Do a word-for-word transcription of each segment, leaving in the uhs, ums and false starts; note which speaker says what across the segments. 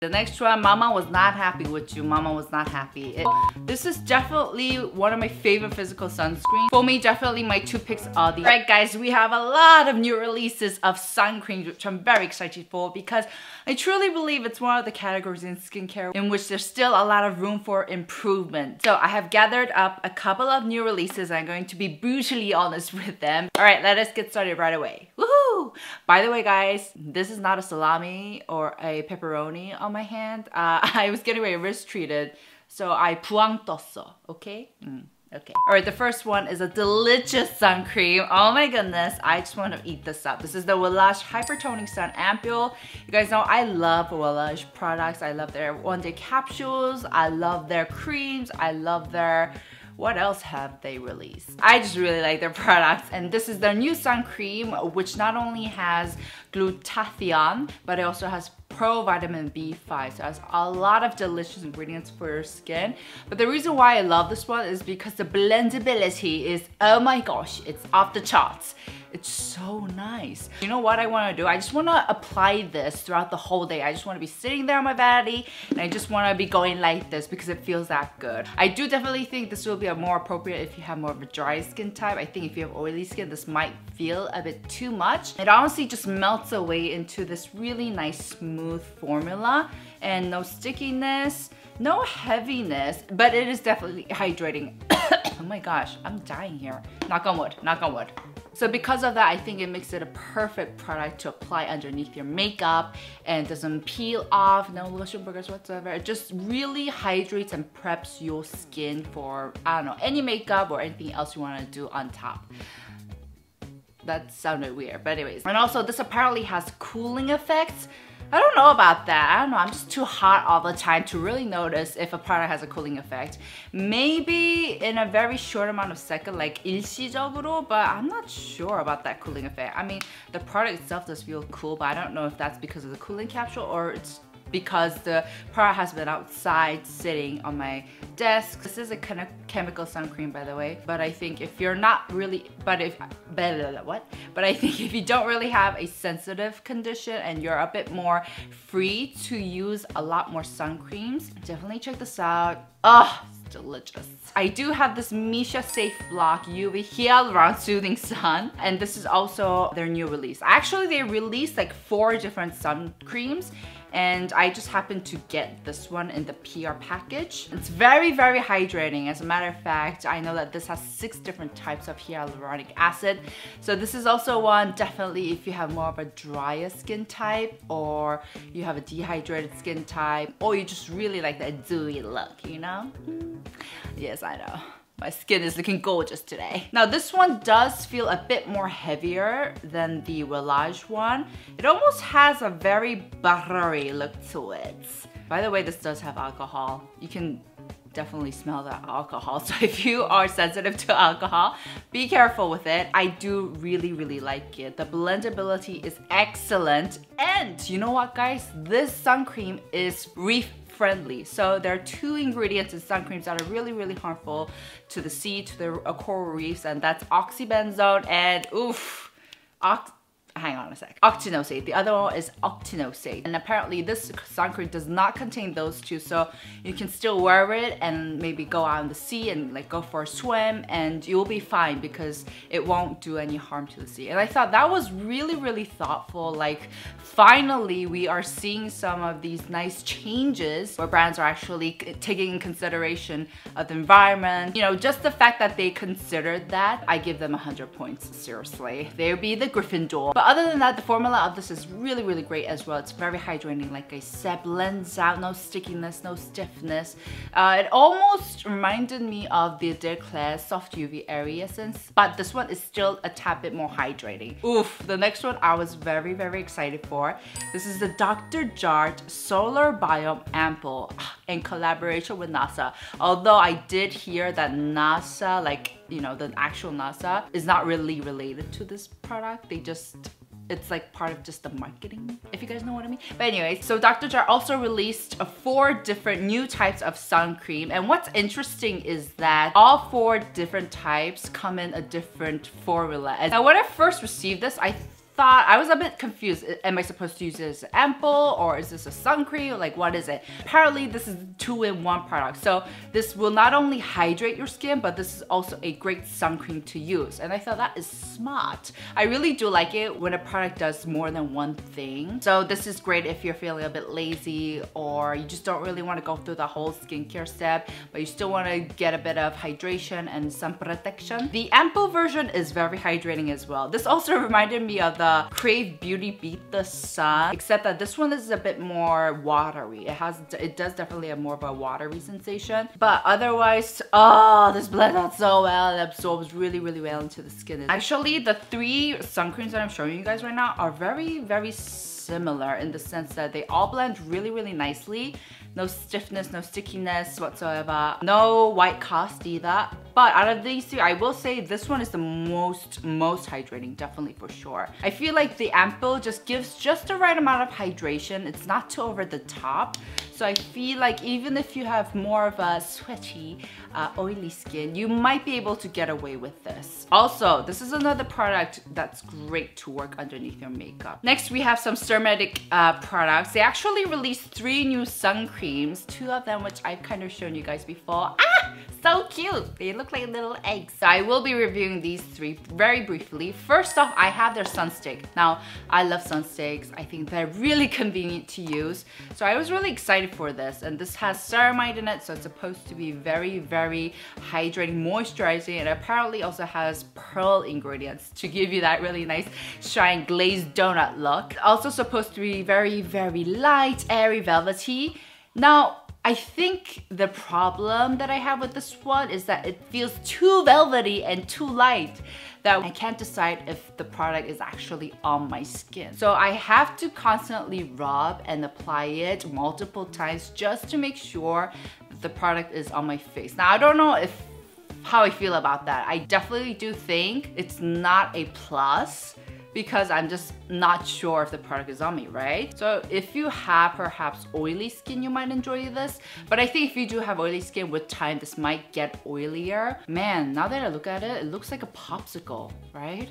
Speaker 1: The next one, Mama was not happy with you. Mama was not happy. It, this is definitely one of my favorite physical sunscreen. For me, definitely my two picks are the... Alright guys, we have a lot of new releases of sun creams, which I'm very excited for because I truly believe it's one of the categories in skincare in which there's still a lot of room for improvement. So I have gathered up a couple of new releases. I'm going to be brutally honest with them. Alright, let us get started right away. Woohoo! By the way guys, this is not a salami or a pepperoni on my hand. Uh, I was getting my wrist treated, so I 부엉 떴어, okay? Mm, okay. Alright, the first one is a delicious sun cream. Oh my goodness, I just want to eat this up. This is the Wellage Hypertoning Sun Ampule. You guys know I love Wellage products. I love their one-day capsules. I love their creams. I love their... What else have they released? I just really like their products, and this is their new sun cream, which not only has glutathione, but it also has pro vitamin B five, so it has a lot of delicious ingredients for your skin. But the reason why I love this one is because the blendability is, oh my gosh, it's off the charts. It's so nice. You know what I want to do? I just want to apply this throughout the whole day. I just want to be sitting there on my vanity and I just want to be going like this because it feels that good. I do definitely think this will be a more appropriate if you have more of a dry skin type. I think if you have oily skin, this might feel a bit too much. It honestly just melts away into this really nice smooth formula and no stickiness, no heaviness, but it is definitely hydrating. Oh my gosh, I'm dying here. Knock on wood, knock on wood. So because of that, I think it makes it a perfect product to apply underneath your makeup and doesn't peel off, no lotion burgers whatsoever. It just really hydrates and preps your skin for, I don't know, any makeup or anything else you want to do on top. That sounded weird, but anyways. And also this apparently has cooling effects. I don't know about that. I don't know. I'm just too hot all the time to really notice if a product has a cooling effect. Maybe in a very short amount of second, like 일시적으로, but I'm not sure about that cooling effect. I mean, the product itself does feel cool, but I don't know if that's because of the cooling capsule or it's because the product has been outside sitting on my desk. This is a kind of chemical sun cream, by the way, but I think if you're not really, but if, blah, blah, blah, what? But I think if you don't really have a sensitive condition and you're a bit more free to use a lot more sun creams, definitely check this out. Oh, it's delicious. I do have this Missha Safe Block U V Hyaluron Soothing Sun, and this is also their new release. Actually, they released like four different sun creams, and I just happened to get this one in the P R package. It's very, very hydrating. As a matter of fact, I know that this has six different types of hyaluronic acid. So this is also one definitely if you have more of a drier skin type, or you have a dehydrated skin type, or you just really like that dewy look, you know? Yes, I know. My skin is looking gorgeous today. Now this one does feel a bit more heavier than the Wellage one. It almost has a very buttery look to it. By the way, this does have alcohol. You can definitely smell the alcohol. So if you are sensitive to alcohol, be careful with it. I do really, really like it. The blendability is excellent. And you know what guys? This sun cream is reef friendly. So there are two ingredients in sun creams that are really, really harmful to the sea, to the coral reefs, and that's oxybenzone and oof, ox hang on a sec. Octinoxate. The other one is octinoxate. And apparently this sun cream does not contain those two, so you can still wear it and maybe go out in the sea and like go for a swim and you'll be fine because it won't do any harm to the sea. And I thought that was really, really thoughtful. Like finally we are seeing some of these nice changes where brands are actually taking in consideration of the environment. You know, just the fact that they considered that, I give them one hundred points, seriously. They'll be the Gryffindor. But other than that, the formula of this is really, really great as well. It's very hydrating, like I said, blends out, no stickiness, no stiffness. Uh, it almost reminded me of the Declare Soft U V Airy Essence, but this one is still a tad bit more hydrating. Oof, the next one I was very, very excited for. This is the Doctor Jart Solar Biome Ampoule in collaboration with NASA. Although I did hear that NASA, like, you know, the actual NASA is not really related to this product. They just, it's like part of just the marketing, if you guys know what I mean. But anyway, so Doctor Jart also released uh, four different new types of sun cream. And what's interesting is that all four different types come in a different formula. And now when I first received this, I thought, I was a bit confused. Am I supposed to use it as an ampoule or is this a sun cream? Like, what is it? Apparently, this is a two-in-one product. So this will not only hydrate your skin, but this is also a great sun cream to use. And I thought that is smart. I really do like it when a product does more than one thing. So this is great if you're feeling a bit lazy or you just don't really want to go through the whole skincare step, but you still want to get a bit of hydration and sun protection. The ampoule version is very hydrating as well. This also reminded me of the Crave Beauty Beat the Sun, except that this one is a bit more watery. It has, it does definitely have more of a watery sensation, but otherwise, oh, this blends out so well. It absorbs really, really well into the skin. Actually, the three sun creams that I'm showing you guys right now are very, very similar in the sense that they all blend really, really nicely. No stiffness, no stickiness whatsoever. No white cast either. But out of these two, I will say this one is the most, most hydrating, definitely for sure. I feel like the ampoule just gives just the right amount of hydration. It's not too over the top. So I feel like even if you have more of a sweaty, uh, oily skin, you might be able to get away with this. Also, this is another product that's great to work underneath your makeup. Next, we have some Sturmedic uh, products. They actually released three new sun creams, two of them which I've kind of shown you guys before. Ah, so cute. They look like little eggs. So I will be reviewing these three very briefly. First off, I have their sun stick. Now, I love sun sticks. I think they're really convenient to use. So I was really excited for this, and this has ceramide in it, so it's supposed to be very, very hydrating, moisturizing, and apparently also has pearl ingredients to give you that really nice shine glazed donut look. Also supposed to be very, very light, airy, velvety. Now, I think the problem that I have with this one is that it feels too velvety and too light, that I can't decide if the product is actually on my skin. So I have to constantly rub and apply it multiple times just to make sure that the product is on my face. Now, I don't know if how I feel about that. I definitely do think it's not a plus, because I'm just not sure if the product is on me, right? So if you have perhaps oily skin, you might enjoy this. But I think if you do have oily skin, with time, this might get oilier. Man, now that I look at it, it looks like a popsicle, right?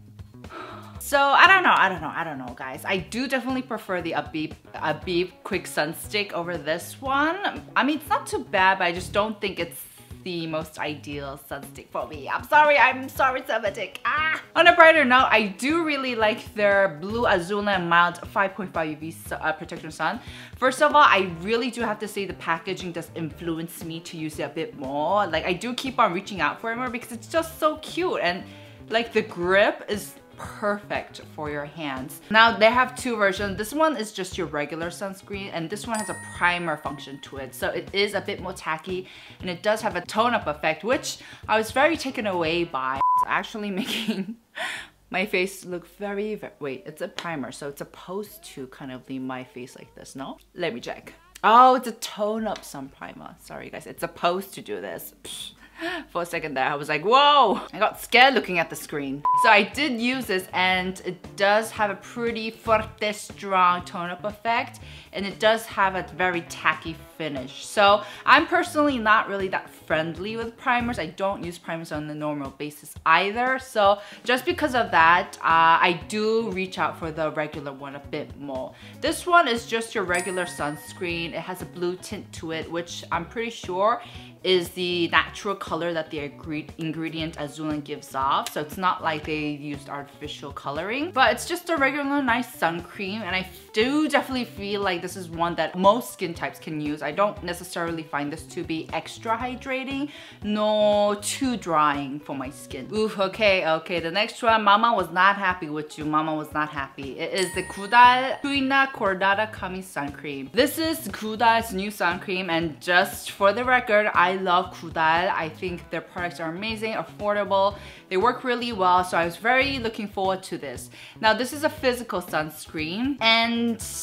Speaker 1: So I don't know, I don't know, I don't know, guys. I do definitely prefer the Abib, Abib Quick Sun Stick over this one. I mean, it's not too bad, but I just don't think it's the most ideal sun stick for me. I'm sorry, I'm sorry, Sturmedic. Ah! On a brighter note, I do really like their Blue Azulna Mild five point five U V uh, Protection Sun. First of all, I really do have to say the packaging does influence me to use it a bit more. Like, I do keep on reaching out for it more because it's just so cute, and like the grip is perfect for your hands. Now, they have two versions. This one is just your regular sunscreen, and this one has a primer function to it. So it is a bit more tacky, and it does have a tone-up effect, which I was very taken away by. It's actually making my face look very, very... Wait, it's a primer, so it's supposed to kind of leave my face like this, no? Let me check. Oh, it's a tone-up sun primer. Sorry, guys. It's supposed to do this. Psh. For a second there, I was like, whoa! I got scared looking at the screen. So I did use this, and it does have a pretty fuerte, strong tone-up effect, and it does have a very tacky finish. So I'm personally not really that friendly with primers. I don't use primers on a normal basis either. So just because of that, uh, I do reach out for the regular one a bit more. This one is just your regular sunscreen. It has a blue tint to it, which I'm pretty sure is the natural color that the ingredient Azulna gives off. So it's not like they used artificial coloring, but it's just a regular nice sun cream, and I do definitely feel like this is one that most skin types can use. I don't necessarily find this to be extra hydrating, nor too drying for my skin. Oof, okay, okay, the next one, Mama was not happy with you. Mama was not happy. It is the Kudal Tuina Cordata Kami Sun Cream. This is Kudal's new sun cream, and just for the record, I love Kudal. I think their products are amazing, affordable. They work really well, so I was very looking forward to this. Now, this is a physical sunscreen, and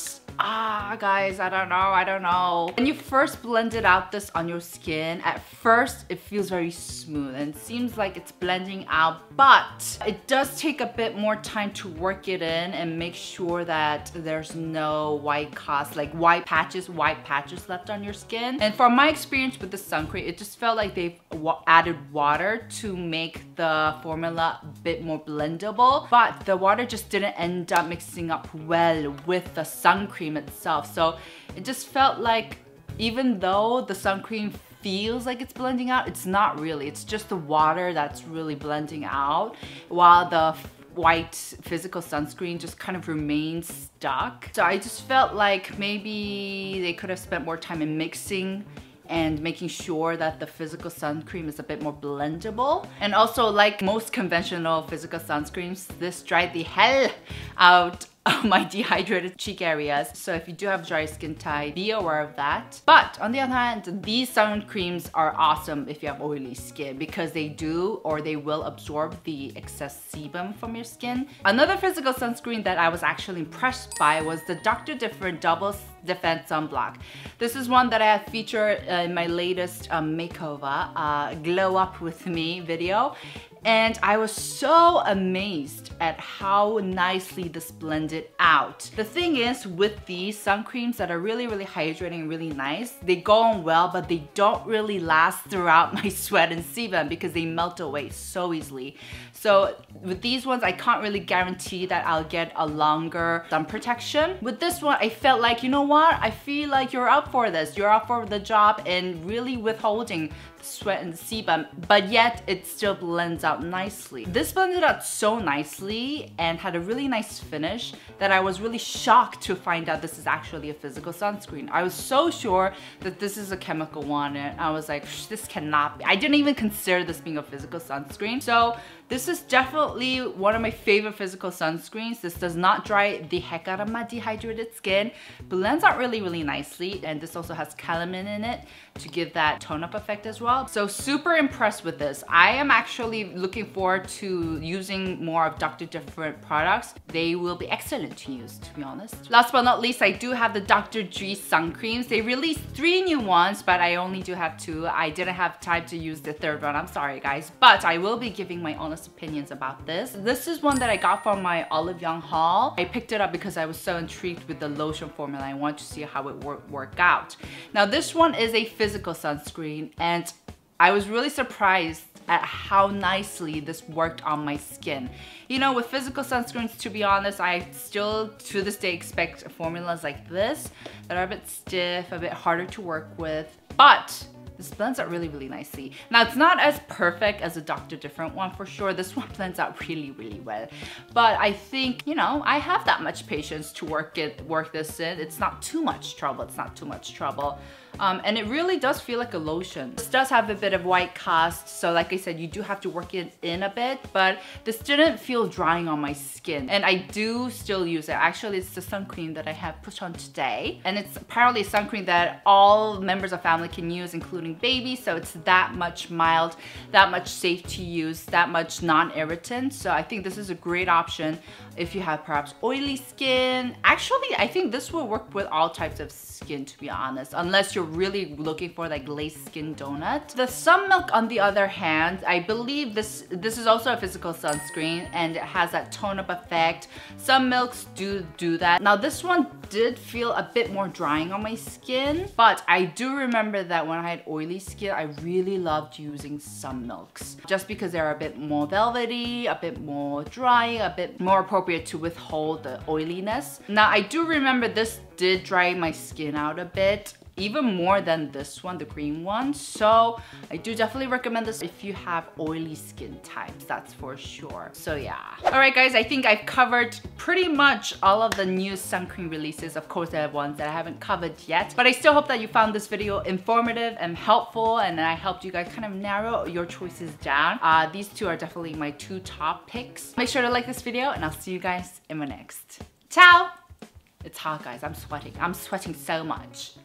Speaker 1: ah, guys, I don't know, I don't know. When you first blended out this on your skin, at first it feels very smooth and it seems like it's blending out, but it does take a bit more time to work it in and make sure that there's no white cast, like white patches, white patches left on your skin. And from my experience with the sun cream, it just felt like they've wa added water to make the formula a bit more blendable, but the water just didn't end up mixing up well with the sun cream itself. So it just felt like, even though the sun cream feels like it's blending out, it's not really. It's just the water that's really blending out, while the white physical sunscreen just kind of remains stuck. So I just felt like maybe they could have spent more time in mixing and making sure that the physical sun cream is a bit more blendable. And also, like most conventional physical sunscreens, this dried the hell out of my dehydrated cheek areas. So if you do have dry skin type, be aware of that. But on the other hand, these sun creams are awesome if you have oily skin, because they do, or they will absorb the excess sebum from your skin. Another physical sunscreen that I was actually impressed by was the Doctor Different Double Defense Sunblock. This is one that I have featured in my latest um, makeover, uh, Glow Up With Me video. And I was so amazed at how nicely this blended out. The thing is, with these sun creams that are really, really hydrating and really nice, they go on well, but they don't really last throughout my sweat and sebum because they melt away so easily. So with these ones, I can't really guarantee that I'll get a longer sun protection. With this one, I felt like, you know what? I feel like you're up for this. You're up for the job and really withholding the sweat and the sebum, but yet it still blends out nicely. This blended out so nicely and had a really nice finish that I was really shocked to find out this is actually a physical sunscreen. I was so sure that this is a chemical one, and I was like, this cannot be. I didn't even consider this being a physical sunscreen. So this is definitely one of my favorite physical sunscreens. This does not dry the heck out of my dehydrated skin. Blends out really, really nicely. And this also has calamine in it to give that tone-up effect as well. So super impressed with this. I am actually looking forward to using more of Doctor Different products. They will be excellent to use, to be honest. Last but not least, I do have the Doctor G sun creams. They released three new ones, but I only do have two. I didn't have time to use the third one. I'm sorry, guys. But I will be giving my honest opinions about this. This is one that I got from my Olive Young haul. I picked it up because I was so intrigued with the lotion formula. I wanted to see how it would work out. Now this one is a physical sunscreen, and I was really surprised at how nicely this worked on my skin. You know, with physical sunscreens, to be honest, I still to this day expect formulas like this that are a bit stiff, a bit harder to work with, but this blends out really, really nicely. Now, it's not as perfect as a Doctor Different one for sure. This one blends out really, really well. But I think, you know, I have that much patience to work it, work this in. It's not too much trouble. It's not too much trouble. Um, and it really does feel like a lotion. This does have a bit of white cast, so like I said, you do have to work it in a bit, but this didn't feel drying on my skin. And I do still use it. Actually, it's the sun cream that I have put on today. And it's apparently a sun cream that all members of family can use, including babies, so it's that much mild, that much safe to use, that much non-irritant. So I think this is a great option if you have perhaps oily skin. Actually, I think this will work with all types of skin, to be honest, unless you're really looking for like glazed skin donut. The Sun Milk, on the other hand, I believe this this is also a physical sunscreen and it has that tone up effect. Some milks do do that. Now this one did feel a bit more drying on my skin, but I do remember that when I had oily skin, I really loved using Sun Milks just because they're a bit more velvety, a bit more dry, a bit more appropriate to withhold the oiliness. Now I do remember this did dry my skin out a bit, even more than this one, the green one. So I do definitely recommend this if you have oily skin types, that's for sure. So yeah. Alright guys, I think I've covered pretty much all of the new sun cream releases. Of course, there are ones that I haven't covered yet, but I still hope that you found this video informative and helpful, and I helped you guys kind of narrow your choices down. Uh, these two are definitely my two top picks. Make sure to like this video, and I'll see you guys in my next. Ciao! It's hot, guys. I'm sweating. I'm sweating so much.